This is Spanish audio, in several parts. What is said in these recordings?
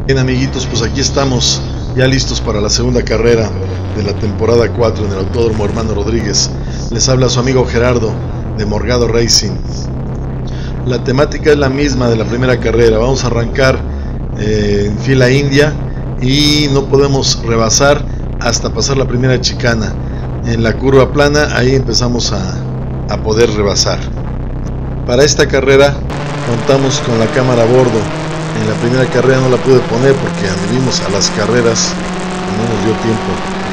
Bien, amiguitos, pues aquí estamos ya listos para la segunda carrera de la temporada 4 en el Autódromo Hermano Rodríguez. Les habla su amigo Gerardo de Morgado Racing. La temática es la misma de la primera carrera. Vamos a arrancar en fila india y no podemos rebasar hasta pasar la primera chicana. En la curva plana ahí empezamos a poder rebasar. Para esta carrera contamos con la cámara a bordo. En la primera carrera no la pude poner porque anduvimos a las carreras y no nos dio tiempo.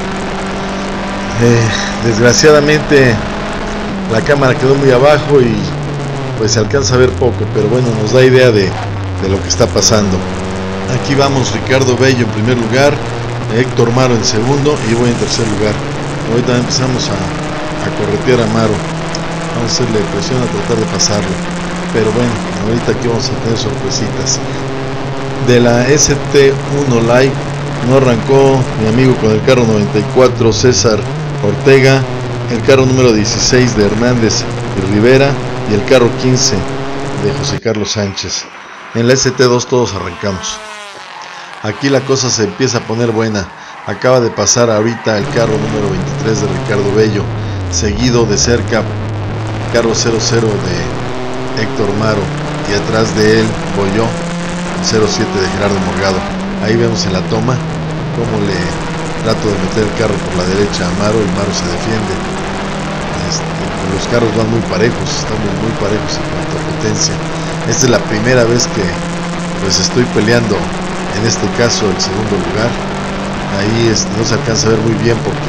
Desgraciadamente la cámara quedó muy abajo y pues se alcanza a ver poco, pero bueno, nos da idea de lo que está pasando. Aquí vamos Ricardo Bello en primer lugar, Héctor Maro en segundo y yo voy en tercer lugar. Ahorita empezamos a corretear a Maro. Vamos a hacerle presión a tratar de pasarlo, pero bueno, ahorita aquí vamos a tener sorpresitas. De la ST1 Live no arrancó mi amigo con el carro 94 César Ortega, el carro número 16 de Hernández y Rivera y el carro 15 de José Carlos Sánchez. En la ST2 todos arrancamos. Aquí la cosa se empieza a poner buena. Acaba de pasar ahorita el carro número 23 de Ricardo Bello, seguido de cerca carro 00 de Héctor Maro y atrás de él voy yo, 07 de Gerardo Morgado. Ahí vemos en la toma cómo le trato de meter el carro por la derecha a Maro y Maro se defiende. Los carros van muy parejos, estamos muy parejos en cuanto a potencia. Esta es la primera vez que pues estoy peleando, en este caso el segundo lugar. Ahí no se alcanza a ver muy bien porque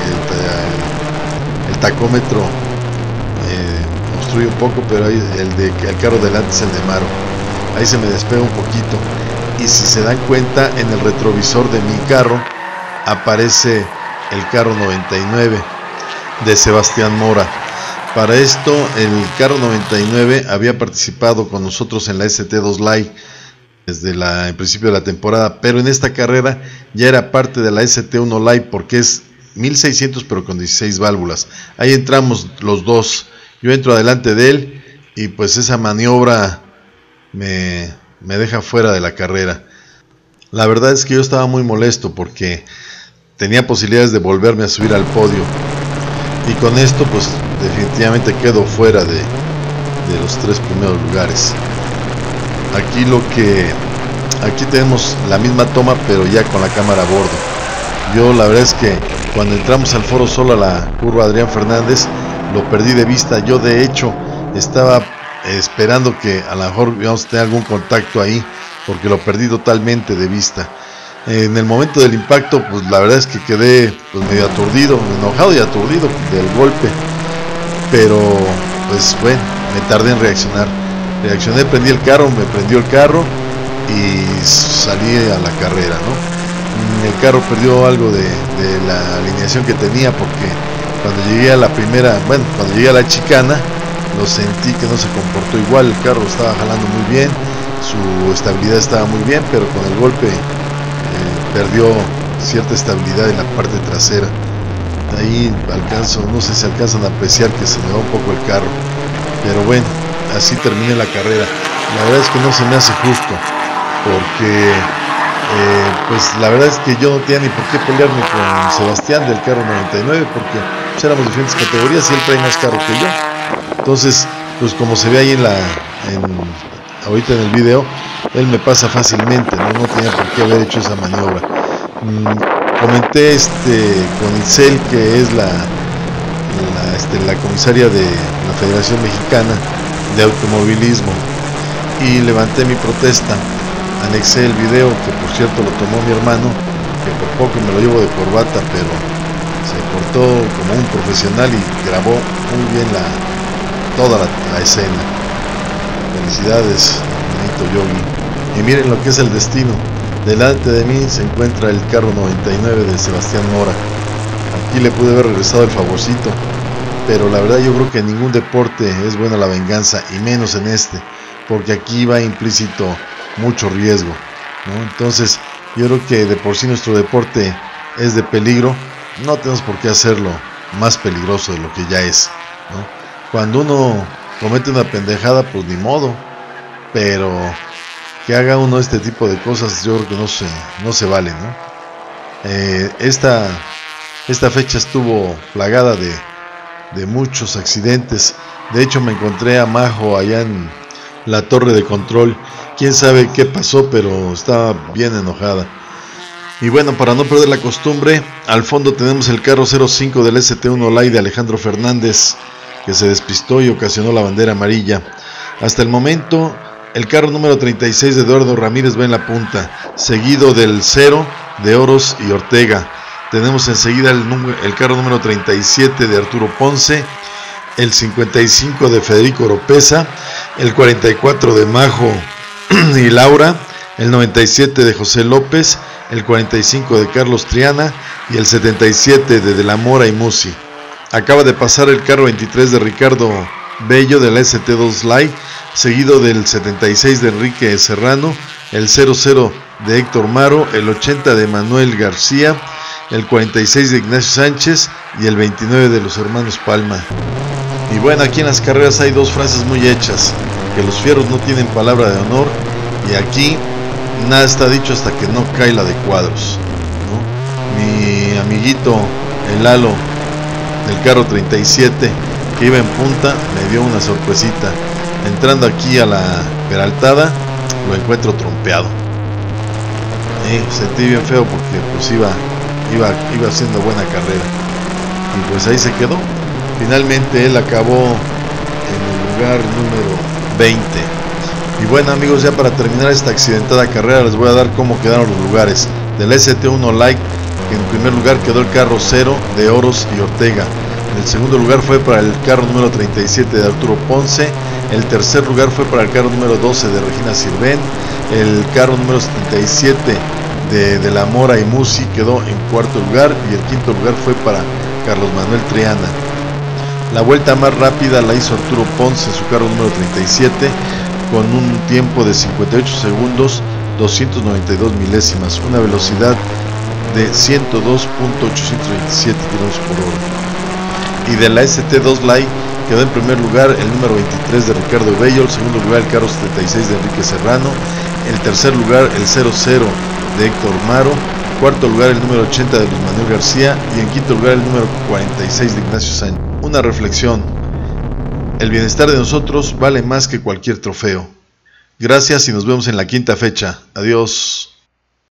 el tacómetro obstruye un poco, pero ahí el carro delante es el de Maro. Ahí se me despega un poquito y si se dan cuenta en el retrovisor de mi carro aparece el carro 99 de Sebastián Mora. Para esto el carro 99 había participado con nosotros en la ST2 Live desde el principio de la temporada, pero en esta carrera ya era parte de la ST1 Live porque es 1600 pero con 16 válvulas. Ahí entramos los dos, yo entro adelante de él y pues esa maniobra me deja fuera de la carrera. La verdad es que yo estaba muy molesto porque tenía posibilidades de volverme a subir al podio y con esto pues definitivamente quedo fuera de los tres primeros lugares. Aquí tenemos la misma toma pero ya con la cámara a bordo. Yo la verdad es que cuando entramos al Foro Sol a la curva Adrián Fernández lo perdí de vista. Yo de hecho estaba esperando que a lo mejor íbamos a tener algún contacto ahí porque lo perdí totalmente de vista. En el momento del impacto pues la verdad es que quedé pues medio aturdido, enojado y aturdido del golpe, pero pues bueno, me tardé en reaccionar. Reaccioné, prendí el carro, me prendió el carro y salí a la carrera, ¿no? El carro perdió algo de la alineación que tenía porque cuando llegué a la cuando llegué a la chicana lo sentí que no se comportó igual. El carro estaba jalando muy bien, su estabilidad estaba muy bien, pero con el golpe perdió cierta estabilidad en la parte trasera. Ahí no sé si alcanzan a apreciar que se me va un poco el carro, pero bueno, así terminé la carrera. La verdad es que no se me hace justo porque pues la verdad es que yo no tenía ni por qué pelearme con Sebastián del carro 99 porque pues, éramos diferentes categorías y él trae más carro que yo. Entonces pues como se ve ahí ahorita en el video, él me pasa fácilmente, no tenía por qué haber hecho esa maniobra. Comenté con Itzel, que es la comisaria de la Federación Mexicana de Automovilismo, y levanté mi protesta. Anexé el video, que por cierto lo tomó mi hermano, que por poco me lo llevo de corbata, pero se portó como un profesional y grabó muy bien toda la escena. Felicidades, bonito Yogi. Y miren lo que es el destino. Delante de mí se encuentra el carro 99 de Sebastián Mora. Aquí le pude haber regresado el favorcito, pero la verdad yo creo que en ningún deporte es buena la venganza, y menos en este, porque aquí va implícito mucho riesgo, ¿no? Entonces yo creo que de por sí nuestro deporte es de peligro, no tenemos por qué hacerlo más peligroso de lo que ya es, ¿no? Cuando uno comete una pendejada pues ni modo, pero que haga uno este tipo de cosas, yo creo que no se vale, ¿no? Esta fecha estuvo plagada de muchos accidentes. De hecho, me encontré a Majo allá en la torre de control. Quién sabe qué pasó, pero estaba bien enojada. Y bueno, para no perder la costumbre, al fondo tenemos el carro 05 del ST1 Light de Alejandro Fernández, que se despistó y ocasionó la bandera amarilla. Hasta el momento, el carro número 36 de Eduardo Ramírez va en la punta, seguido del 0 de Oros y Ortega. Tenemos enseguida el carro número 37 de Arturo Ponce, el 55 de Federico Oropesa, el 44 de Majo y Laura, el 97 de José López, el 45 de Carlos Triana y el 77 de la Mora y Musi. Acaba de pasar el carro 23 de Ricardo Bello de la ST2 Light, seguido del 76 de Enrique Serrano, el 00 de Héctor Maro, el 80 de Manuel García, el 46 de Ignacio Sánchez y el 29 de los hermanos Palma. Y bueno, aquí en las carreras hay dos frases muy hechas, que los fierros no tienen palabra de honor, y aquí nada está dicho hasta que no cae la de Cuadros, ¿no? Mi amiguito el Lalo del carro 37, que iba en punta, me dio una sorpresita. Entrando aquí a la peraltada, lo encuentro trompeado. Sentí bien feo porque pues iba haciendo buena carrera, y pues ahí se quedó. Finalmente él acabó en el lugar número 20. Y bueno, amigos, ya para terminar esta accidentada carrera les voy a dar cómo quedaron los lugares. Del ST1 Light, que en primer lugar quedó el carro 0 de Oros y Ortega. El segundo lugar fue para el carro número 37 de Arturo Ponce. El tercer lugar fue para el carro número 12 de Regina Sirven. El carro número 77 de la Mora y Musi quedó en cuarto lugar. Y el quinto lugar fue para Carlos Manuel Triana. La vuelta más rápida la hizo Arturo Ponce en su carro número 37, con un tiempo de 58 segundos 292 milésimas, una velocidad de 102.827 km por hora. Y de la ST2 Light quedó en primer lugar el número 23 de Ricardo Bello, el segundo lugar el carro 76 de Enrique Serrano, el tercer lugar el 00 de Héctor Maro, cuarto lugar el número 80 de Luis Manuel García y en quinto lugar el número 46 de Ignacio Sánchez. Una reflexión: el bienestar de nosotros vale más que cualquier trofeo. Gracias y nos vemos en la quinta fecha. Adiós.